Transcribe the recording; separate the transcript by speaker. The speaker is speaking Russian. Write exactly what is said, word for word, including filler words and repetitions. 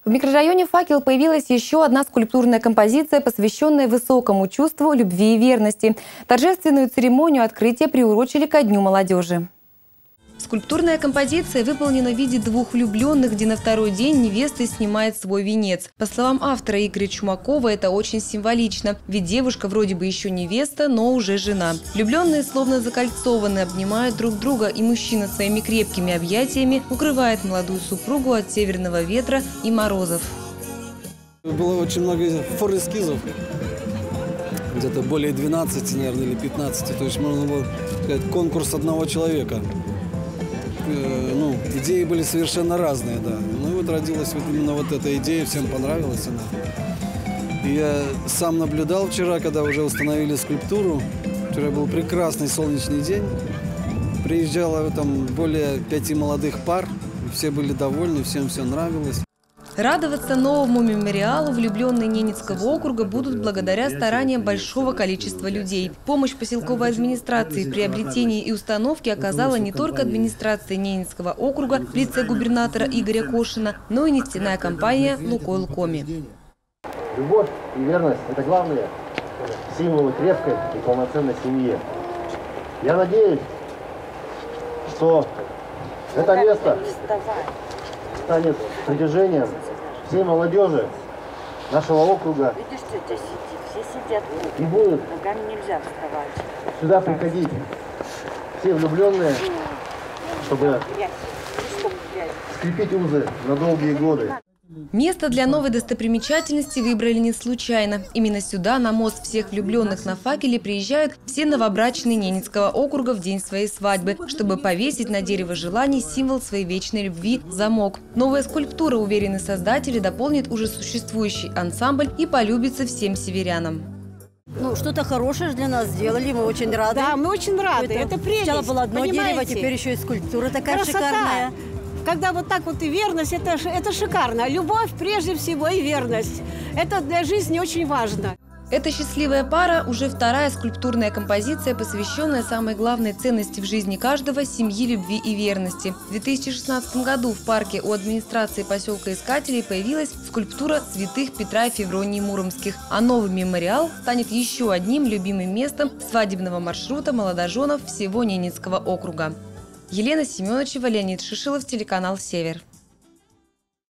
Speaker 1: В микрорайоне «Факел» появилась еще одна скульптурная композиция, посвященная высокому чувству любви и верности. Торжественную церемонию открытия приурочили ко Дню молодежи. Скульптурная композиция выполнена в виде двух влюбленных, где на второй день невеста снимает свой венец. По словам автора Игоря Чумакова, это очень символично, ведь девушка вроде бы еще невеста, но уже жена. Влюбленные словно закольцованы, обнимают друг друга, и мужчина своими крепкими объятиями укрывает молодую супругу от северного ветра и морозов.
Speaker 2: Было очень много фор-эскизов, где-то более двенадцати, наверное, или пятнадцати, то есть можно было сказать конкурс одного человека. Ну, идеи были совершенно разные, да. Ну и вот родилась вот именно вот эта идея, всем понравилась она. И я сам наблюдал вчера, когда уже установили скульптуру. Вчера был прекрасный солнечный день. Приезжало там более пяти молодых пар. Все были довольны, всем все нравилось.
Speaker 1: Радоваться новому мемориалу влюбленные Ненецкого округа будут благодаря стараниям большого количества людей. Помощь поселковой администрации в приобретении и установке оказала не только администрация Ненецкого округа в лице губернатора Игоря Кошина, но и нефтяная компания «Лукойл Коми».
Speaker 3: Любовь и верность – это главные символы крепкой и полноценной семьи. Я надеюсь, что это место станет притяжением всей молодежи нашего округа.
Speaker 4: Видишь, тетя сидит, все сидят,
Speaker 3: и будут
Speaker 4: ногами нельзя вставать.
Speaker 3: Сюда приходить все влюбленные, чтобы скрепить узы на долгие годы.
Speaker 1: Место для новой достопримечательности выбрали не случайно. Именно сюда, на мост всех влюбленных на «Факеле», приезжают все новобрачные Ненецкого округа в день своей свадьбы, чтобы повесить на дерево желаний символ своей вечной любви – замок. Новая скульптура, уверены создатели, дополнит уже существующий ансамбль и полюбится всем северянам.
Speaker 5: Ну, что-то хорошее для нас сделали, мы очень рады.
Speaker 6: Да, мы очень рады, это, это прелесть.
Speaker 5: Сначала было одно
Speaker 6: понимаете?
Speaker 5: дерево, теперь еще и скульптура такая
Speaker 6: Красота.
Speaker 5: шикарная.
Speaker 6: Когда вот так вот и верность, это, это шикарно. Любовь прежде всего и верность. Это для жизни очень важно.
Speaker 1: Эта счастливая пара – уже вторая скульптурная композиция, посвященная самой главной ценности в жизни каждого – семьи, любви и верности. В две тысячи шестнадцатом году в парке у администрации поселка Искателей появилась скульптура святых Петра и Февронии Муромских. А новый мемориал станет еще одним любимым местом свадебного маршрута молодоженов всего Ненецкого округа. Елена Семеновичева, Леонид Шишилов, телеканал «Север».